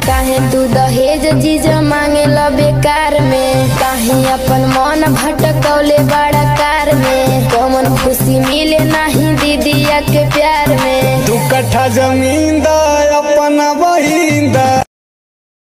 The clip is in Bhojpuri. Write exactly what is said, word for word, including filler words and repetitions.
काहे तू दहेज जीजा मांगे ला बेकार में, काहे अपन मन भटकौले बड़ा कार में, कौन खुशी मिले नहीं दीदिया के प्यार में। दू कट्ठा जमीन दा